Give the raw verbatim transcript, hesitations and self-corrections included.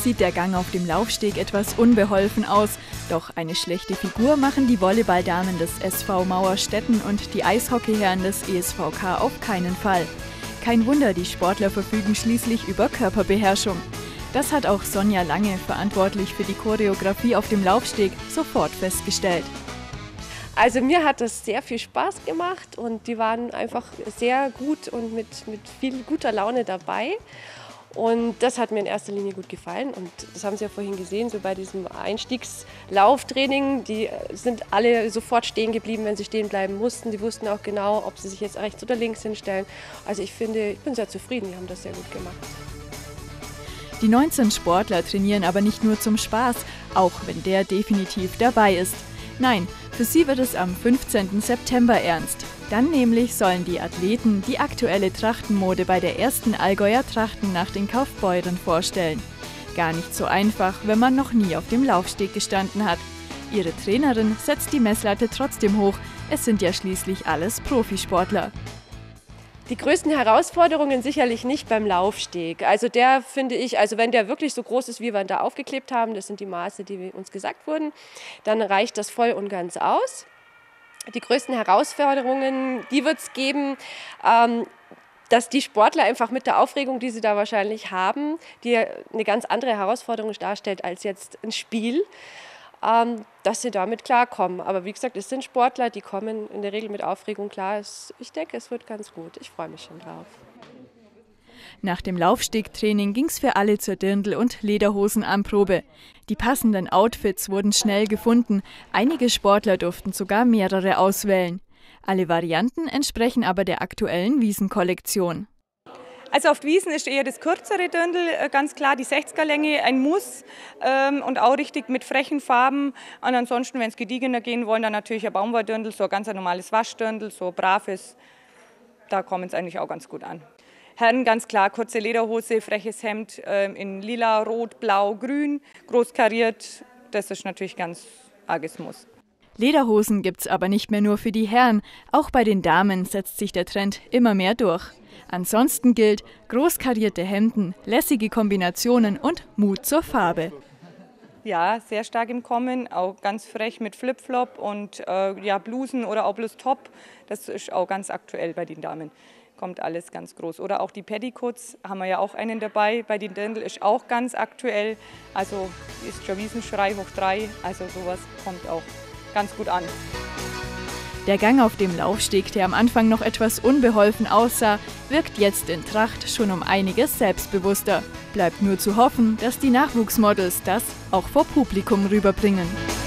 sieht der Gang auf dem Laufsteg etwas unbeholfen aus. Doch eine schlechte Figur machen die Volleyballdamen des S V Mauerstetten und die Eishockeyherren des E S V K auf keinen Fall. Kein Wunder, die Sportler verfügen schließlich über Körperbeherrschung. Das hat auch Sonja Lange, verantwortlich für die Choreografie auf dem Laufsteg, sofort festgestellt. Also mir hat das sehr viel Spaß gemacht und die waren einfach sehr gut und mit, mit viel guter Laune dabei. Und das hat mir in erster Linie gut gefallen und das haben Sie ja vorhin gesehen, so bei diesem Einstiegslauftraining, die sind alle sofort stehen geblieben, wenn sie stehen bleiben mussten. Die wussten auch genau, ob sie sich jetzt rechts oder links hinstellen. Also ich finde, ich bin sehr zufrieden, die haben das sehr gut gemacht. Die neunzehn Sportler trainieren aber nicht nur zum Spaß, auch wenn der definitiv dabei ist. Nein, für sie wird es am fünfzehnten September ernst. Dann nämlich sollen die Athleten die aktuelle Trachtenmode bei der ersten Allgäuer Trachtennacht in Kaufbeuren vorstellen. Gar nicht so einfach, wenn man noch nie auf dem Laufsteg gestanden hat. Ihre Trainerin setzt die Messlatte trotzdem hoch, es sind ja schließlich alles Profisportler. Die größten Herausforderungen sicherlich nicht beim Laufsteg. Also der finde ich, also wenn der wirklich so groß ist, wie wir ihn da aufgeklebt haben, das sind die Maße, die uns gesagt wurden, dann reicht das voll und ganz aus. Die größten Herausforderungen, die wird es geben, ähm, dass die Sportler einfach mit der Aufregung, die sie da wahrscheinlich haben, die eine ganz andere Herausforderung darstellt als jetzt ein Spiel, ähm, dass sie damit klarkommen. Aber wie gesagt, es sind Sportler, die kommen in der Regel mit Aufregung klar. Ich denke, es wird ganz gut. Ich freue mich schon drauf. Nach dem Laufstegtraining ging es für alle zur Dirndl- und Lederhosenanprobe. Die passenden Outfits wurden schnell gefunden. Einige Sportler durften sogar mehrere auswählen. Alle Varianten entsprechen aber der aktuellen Wiesenkollektion. Also auf Wiesen ist eher das kürzere Dirndl, ganz klar die sechziger-Länge, ein Muss ähm, und auch richtig mit frechen Farben. Und ansonsten, wenn es gediegener gehen wollen, dann natürlich ein Baumwolldirndl, so ein ganz normales Waschdirndl, so braves. Da kommen es eigentlich auch ganz gut an. Herren ganz klar, kurze Lederhose, freches Hemd ähm, in lila, rot, blau, grün, groß kariert. Das ist natürlich ganz arges Muss. Lederhosen gibt's aber nicht mehr nur für die Herren. Auch bei den Damen setzt sich der Trend immer mehr durch. Ansonsten gilt großkarierte Hemden, lässige Kombinationen und Mut zur Farbe. Ja, sehr stark im Kommen, auch ganz frech mit Flipflop und äh, ja, Blusen oder auch bloß Top. Das ist auch ganz aktuell bei den Damen. Kommt alles ganz groß. Oder auch die Petticoats, haben wir ja auch einen dabei. Bei den Dirndl ist auch ganz aktuell. Also ist schon Wiesenschrei hoch drei. Also sowas kommt auch ganz gut an. Der Gang auf dem Laufsteg, der am Anfang noch etwas unbeholfen aussah, wirkt jetzt in Tracht schon um einiges selbstbewusster. Bleibt nur zu hoffen, dass die Nachwuchsmodels das auch vor Publikum rüberbringen.